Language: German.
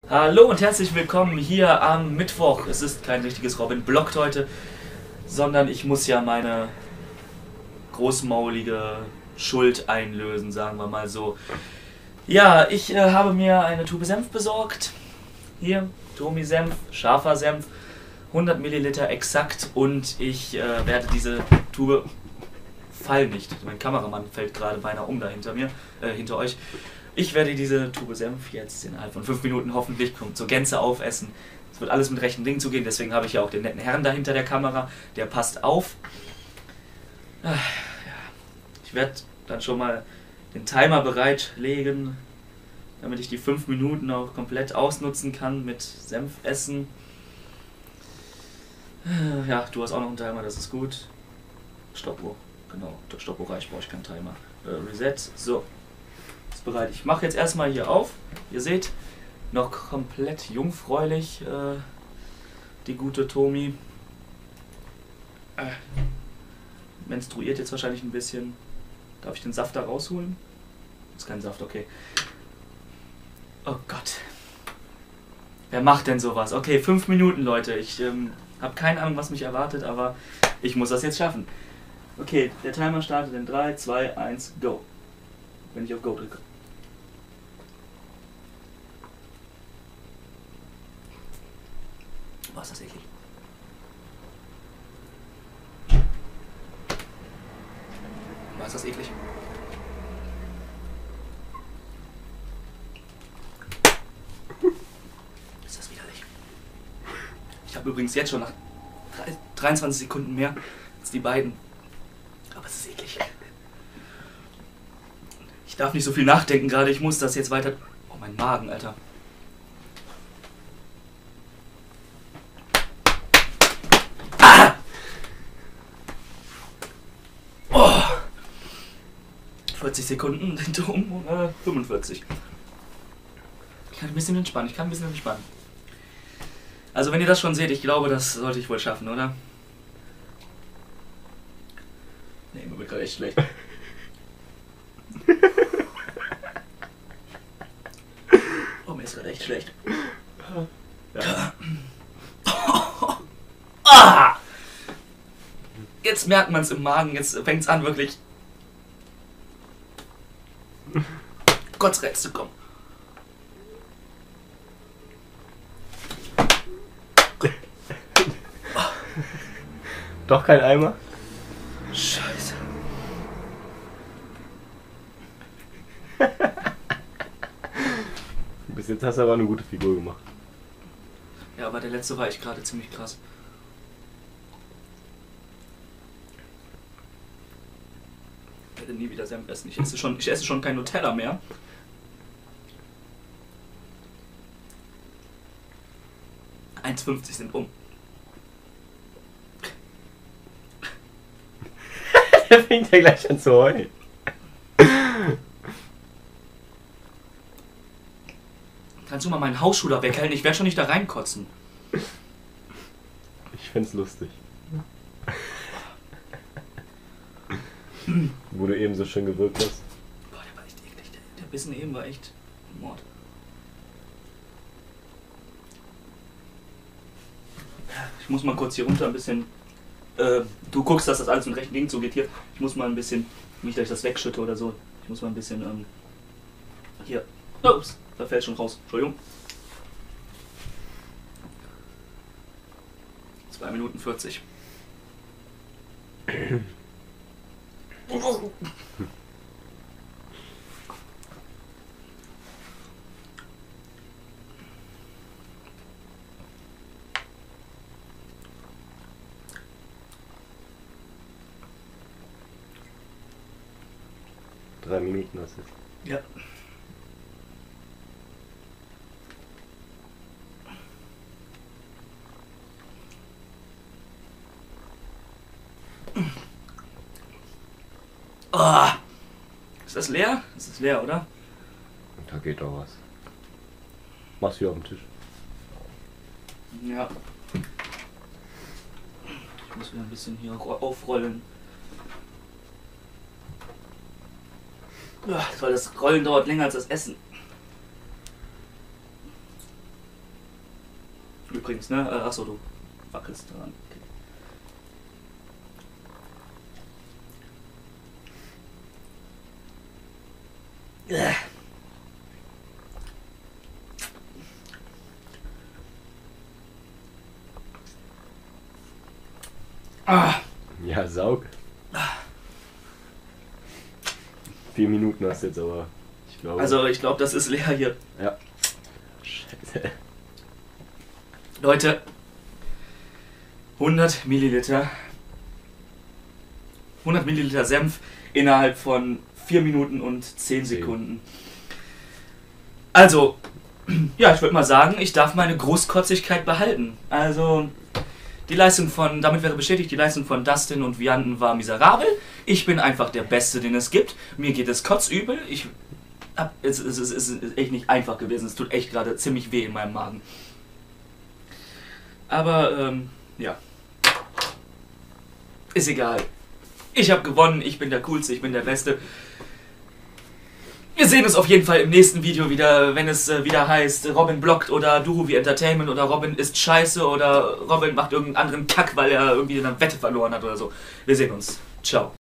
Hallo und herzlich willkommen hier am Mittwoch. Es ist kein richtiges Robin blockt heute, sondern ich muss ja meine großmaulige Schuld einlösen, sagen wir mal so. Ja, ich habe mir eine Tube Senf besorgt. Hier, Tomi Senf, scharfer Senf, 100 Milliliter exakt, und ich werde diese Tube... Fall nicht, mein Kameramann fällt gerade beinahe um da hinter mir, hinter euch. Ich werde diese Tube Senf jetzt innerhalb von 5 Minuten hoffentlich zur Gänze aufessen. Es wird alles mit rechten Dingen zugehen, deswegen habe ich ja auch den netten Herrn da hinter der Kamera, der passt auf. Ich werde dann schon mal den Timer bereitlegen, damit ich die 5 Minuten auch komplett ausnutzen kann mit Senfessen. Ja, du hast auch noch einen Timer, das ist gut. Stoppuhr, genau, der Stoppuhr reicht, brauche ich keinen Timer. Reset, so. Ist bereit. Ich mache jetzt erstmal hier auf. Ihr seht, noch komplett jungfräulich, die gute Tomi. Menstruiert jetzt wahrscheinlich ein bisschen. Darf ich den Saft da rausholen? Ist kein Saft, okay. Oh Gott. Wer macht denn sowas? Okay, 5 Minuten, Leute. Ich habe keine Ahnung, was mich erwartet, aber ich muss das jetzt schaffen. Okay, der Timer startet in 3, 2, 1, go. Wenn ich auf Go drücke. Boah, ist das eklig. Boah, ist das eklig. Ist das widerlich. Ich habe übrigens jetzt schon nach 23 Sekunden mehr als die beiden. Aber es ist eklig. Ich darf nicht so viel nachdenken gerade, ich muss das jetzt weiter... Oh, mein Magen, Alter. Ah! Oh! 40 Sekunden sind um 45. Ich kann ein bisschen entspannen, Also wenn ihr das schon seht, ich glaube, das sollte ich wohl schaffen, oder? Nee, mir wird gerade echt schlecht. Oh, mir ist gerade echt schlecht. Ja. Ah! Jetzt merkt man es im Magen, jetzt fängt es an wirklich Kotzreiz zu kommen. Doch kein Eimer? Scheiße. Bis jetzt hast du aber eine gute Figur gemacht. Ja, aber der letzte war echt gerade ziemlich krass. Ich werde nie wieder Senf essen. Ich esse schon kein Nutella mehr. $1,50 sind um. Der fängt ja gleich an zu heulen. Kannst du mal meinen Hausschuh da weghalten? Ich werde schon nicht da reinkotzen. Ich find's lustig. Wo du eben so schön gewirkt hast. Boah, der war echt eklig. Der Bissen eben war echt Mord. Ich muss mal kurz hier runter ein bisschen... du guckst, dass das alles mit rechten Dingen zugeht hier. Ich muss mal ein bisschen... Nicht, dass ich das wegschütte oder so. Ich muss mal ein bisschen... hier... Ups, da fällt schon raus. Entschuldigung. 2 Minuten 40. Drei Minuten hast du jetzt. Ja. Oh. Ist das leer? Ist das leer, oder? Und da geht doch was. Mach's hier auf dem Tisch. Ja. Ich muss wieder ein bisschen hier aufrollen. Weil das Rollen dauert länger als das Essen. übrigens, ne? Achso, du wackelst dran. Okay. Ah. Ja, saug. 4 Minuten hast du jetzt aber. Ich glaube. Also ich glaube, das ist leer hier. Ja. Scheiße. Leute, 100 Milliliter Senf innerhalb von 4 Minuten und 10 Sekunden. Also, ja, ich würde mal sagen, ich darf meine Großkotzigkeit behalten. Also, die Leistung von, damit wäre bestätigt, die Leistung von Dustin und Vianden war miserabel. Ich bin einfach der Beste, den es gibt. Mir geht es kotzübel. Es ist echt nicht einfach gewesen. Es tut echt gerade ziemlich weh in meinem Magen. Aber, ja. Ist egal. Ich habe gewonnen, ich bin der Coolste, ich bin der Beste. Wir sehen uns auf jeden Fall im nächsten Video wieder, wenn es wieder heißt, Robin blockt oder Duhuvi Entertainment oder Robin ist scheiße oder Robin macht irgendeinen anderen Kack, weil er irgendwie eine Wette verloren hat oder so. Wir sehen uns. Ciao.